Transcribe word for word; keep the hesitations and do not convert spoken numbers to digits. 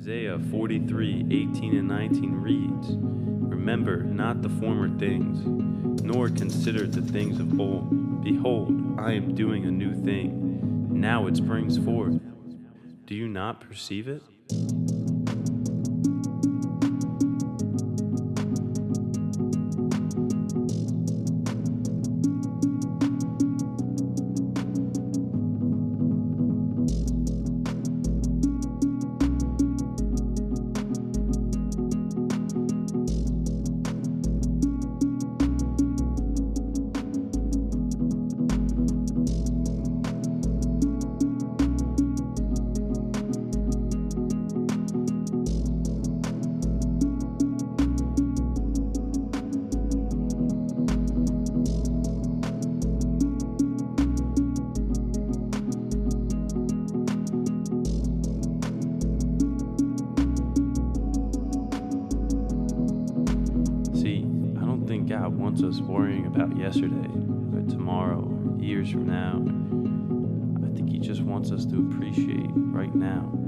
Isaiah forty-three, eighteen and nineteen reads, "Remember not the former things, nor consider the things of old. Behold, I am doing a new thing. Now it springs forth. Do you not perceive it?" See, I don't think God wants us worrying about yesterday or tomorrow or years from now. I think He just wants us to appreciate right now.